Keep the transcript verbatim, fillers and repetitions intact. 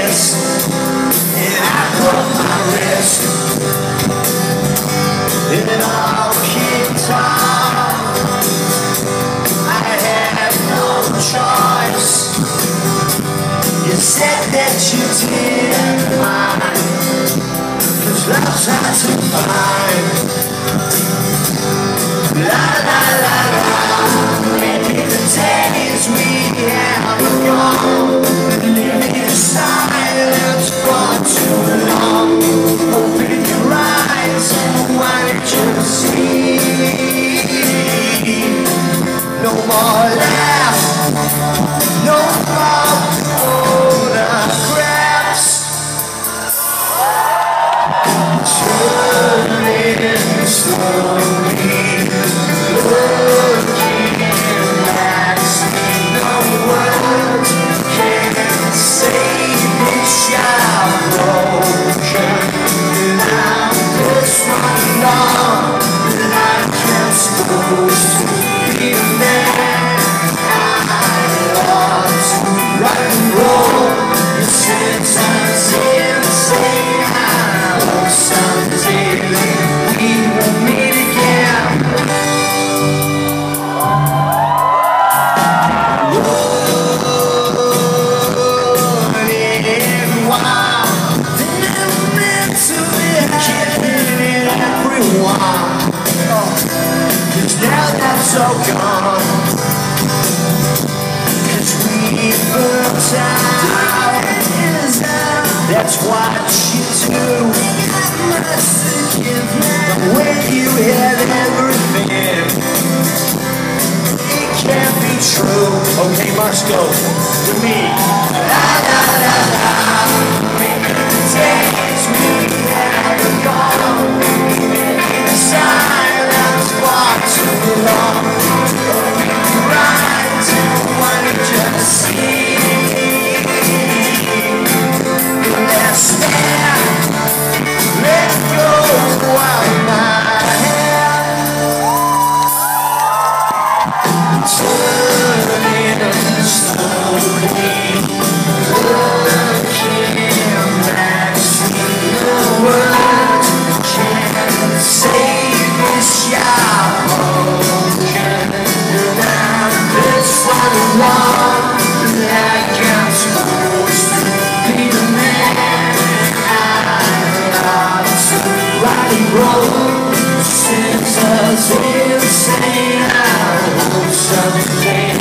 kiss, and I broke my wrist. It all kicked off. I had no choice. You said that you didn't mind, 'cause love's hard to find. La la la la, maybe the days we have are gone. Living in silence for too long. Open your eyes, why did you see? No more laughs, no more photographs. Turning slowly, looking back. No words can save this child broken. And I'm this one long, like I'm supposed to be a man. I ought to rock and roll. The sentence insane. I hope someday we will meet again. Running wild, never meant to be killing everyone. Oh, 'cause now that's all gone. 'Cause we burnt out. That's what you do. But when you have everything, it can't be true. Okay, must go to me. La la la la. Maybe the days we have are gone. Maybe the silence for too long. Open your eyes and what you just see. Stand, let go of my hand. Turning slowly, looking back. No words can save this child broken. And I'm this one like I'm supposed to be the man. Roll, since us insane, I hope someday